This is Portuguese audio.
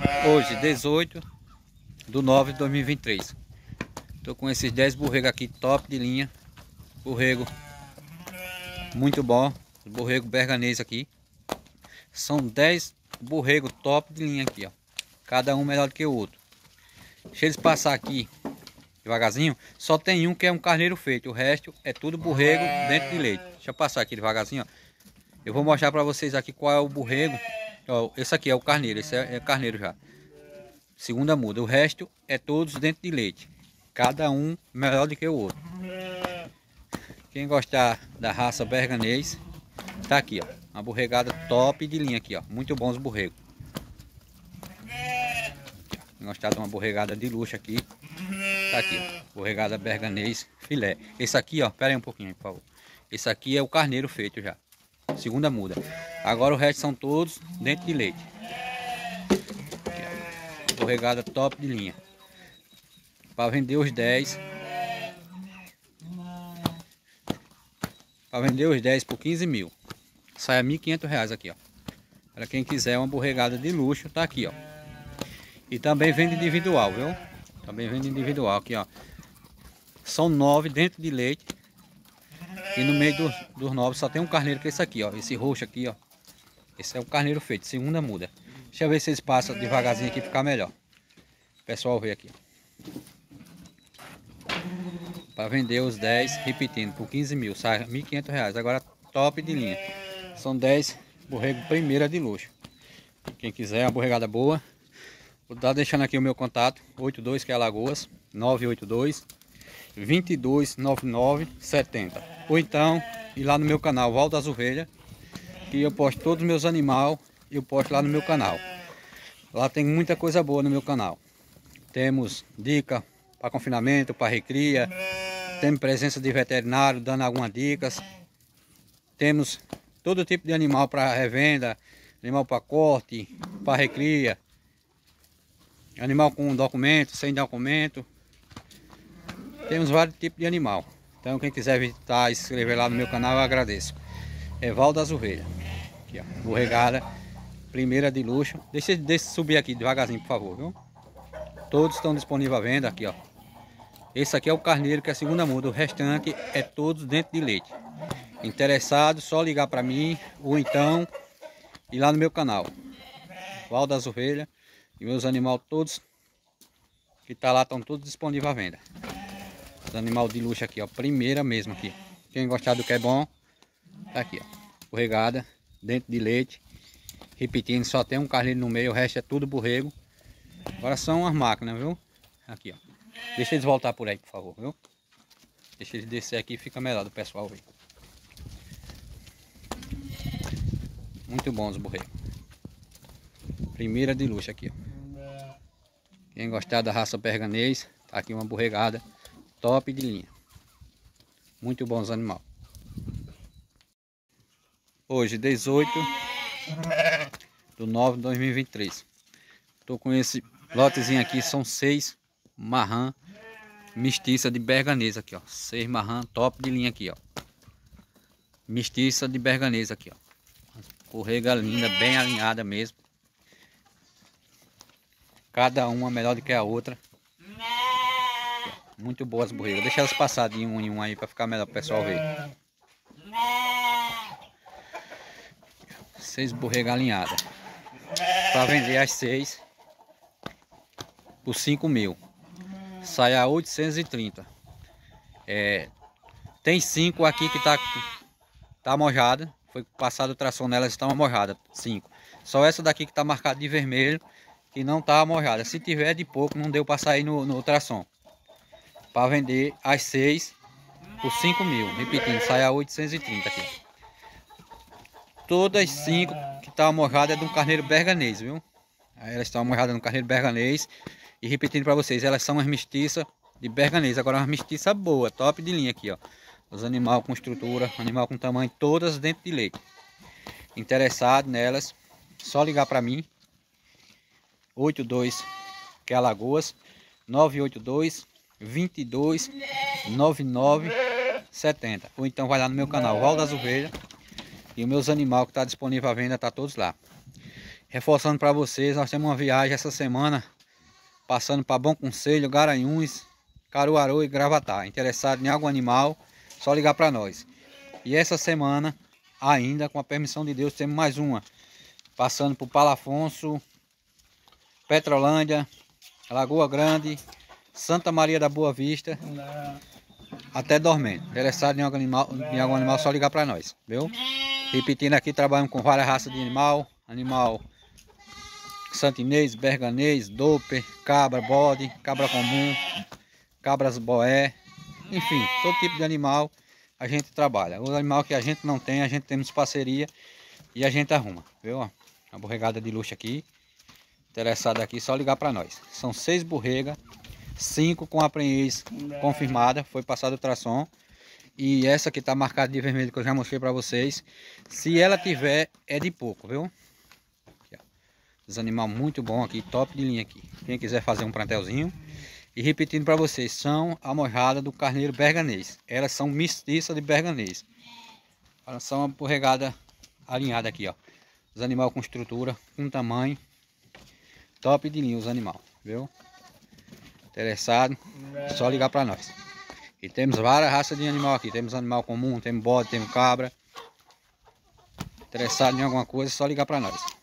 Hoje, 18/9/2023. Tô com esses 10 borregos aqui, top de linha. Borrego muito bom. Borrego berganês aqui. São 10 borregos top de linha aqui, ó. Cada um melhor do que o outro. Deixa eles passar aqui devagarzinho. Só tem um que é um carneiro feito. O resto é tudo borrego dentro de leite. Deixa eu passar aqui devagarzinho, ó. Eu vou mostrar pra vocês aqui qual é o borrego. Ó, esse aqui é o carneiro. Esse é carneiro já. Segunda muda. O resto é todos dentro de leite. Cada um melhor do que o outro. Quem gostar da raça berganês, tá aqui, ó. Uma borregada top de linha aqui, ó. Muito bons borregos. Quem gostar de uma borregada de luxo aqui, tá aqui, ó. Borregada berganês filé. Esse aqui, ó. Pera aí um pouquinho, por favor. Esse aqui é o carneiro feito já. Segunda muda. Agora o resto são todos dentro de leite. Aqui, borregada top de linha. Para vender os 10. Para vender os 10 por 15 mil. Sai a R$1.500 aqui, ó. Para quem quiser uma borregada de luxo, tá aqui, ó. E também vende individual, viu? Também vende individual aqui, ó. São 9 dentro de leite. E no meio dos 9 só tem um carneiro que é esse aqui, ó. Esse roxo aqui, ó. Esse é o carneiro feito, segunda muda. Deixa eu ver se eles passam devagarzinho aqui, ficar melhor. O pessoal vê aqui, ó. Para vender os 10, repetindo, por 15 mil, sai R$1.500. Agora top de linha. São 10 borrego primeira de luxo. Quem quiser uma borregada boa, vou estar deixando aqui o meu contato, 82, que é Alagoas, 982 2299 70. Ou então ir lá no meu canal Val das Ovelhas, que eu posto todos os meus animais, eu posto lá no meu canal. Lá tem muita coisa boa no meu canal. Temos dica para confinamento, para recria. Temos presença de veterinário dando algumas dicas. Temos todo tipo de animal para revenda, animal para corte, para recria, animal com documento, sem documento. Temos vários tipos de animal. Então quem quiser visitar e se inscrever lá no meu canal, eu agradeço. É Val das Ovelhas. Aqui, ó, borregada primeira de luxo. Deixa subir aqui devagarzinho, por favor, viu? Todos estão disponíveis à venda aqui, ó. Esse aqui é o carneiro que é a segunda muda. O restante é todos dentro de leite. Interessado, só ligar para mim ou então ir lá no meu canal Val das Ovelhas. E meus animais todos que tá lá estão todos disponíveis à venda. Os animais de luxo aqui, ó. Primeira mesmo aqui. Quem gostar do que é bom, tá aqui, ó. Borregada dentro de leite. Repetindo, só tem um carneiro no meio. O resto é tudo borrego. Agora são as máquinas, viu? Aqui, ó. Deixa eles voltar por aí, por favor, viu? Deixa eles descer aqui, fica melhor do pessoal ver. Muito bons os borregos. Primeira de luxo aqui, ó. Quem gostar da raça berganês, tá aqui uma borregada top de linha. Muito bons animais. Hoje, 18/9/2023. Tô com esse lotezinho aqui, são 6 marrã mestiça de berganês aqui, ó. 6 marrã top de linha aqui, ó. Mestiça de berganês aqui, ó. Borrega linda, bem alinhada mesmo. Cada uma melhor do que a outra. Muito boas borregas. Deixa elas passar de um em um aí para ficar melhor pro pessoal ver. 6 borregas alinhadas. Para vender as 6 por 5 mil. Sai a 830. Tem 5 aqui que tá mojada. Foi passado o tração nelas, estão mojadas. 5. Só essa daqui que tá marcada de vermelho, que não tá mojada. Se tiver de pouco, não deu para sair no ultrassom. Para vender as 6 por 5 mil. Repetindo, sai a 830 aqui. Todas 5 que tá mojada é de um carneiro berganês, viu? Aí elas estão mojadas no carneiro berganês. E repetindo para vocês, elas são as mestiças de berganês. Agora uma mestiça boa, top de linha aqui, ó. Os animais com estrutura, animal com tamanho, todas dentro de leite. Interessado nelas, só ligar para mim. 82, que é Alagoas, 982 22 99 70. Ou então vai lá no meu canal Val das Ovelhas. E os meus animais que tá disponível à venda, tá todos lá. Reforçando para vocês, nós temos uma viagem essa semana, passando para Bom Conselho, Garanhuns, Caruaru e Gravatá. Interessado em algum animal, só ligar para nós. E essa semana, ainda com a permissão de Deus, temos mais uma. Passando por Palafonso, Petrolândia, Lagoa Grande, Santa Maria da Boa Vista, até Dormento. Interessado em algum animal, só ligar para nós, viu? Repetindo aqui, trabalhamos com várias raças de animal santinês, berganês, doper, cabra, bode, cabra comum, cabras boé, enfim, todo tipo de animal a gente trabalha. Os animais que a gente não tem, a gente temos parceria e a gente arruma, viu? Uma borregada de luxo aqui. Interessado aqui, só ligar para nós. São 6 borregas, 5 com a prenhez confirmada, foi passado o ultrassom. E essa que está marcada de vermelho, que eu já mostrei para vocês, se ela tiver, é de pouco, viu? Aqui, ó. Os animais muito bom aqui, top de linha aqui. Quem quiser fazer um plantelzinho. E repetindo para vocês, são a mojada do carneiro berganês. Elas são mestiças de berganês. Elas são uma borregada alinhada aqui, ó. Os animais com estrutura, com tamanho. Top de linha os animais, viu? Interessado, só ligar para nós. E temos várias raças de animal aqui. Temos animal comum, temos bode, temos cabra. Interessado em alguma coisa, só ligar para nós.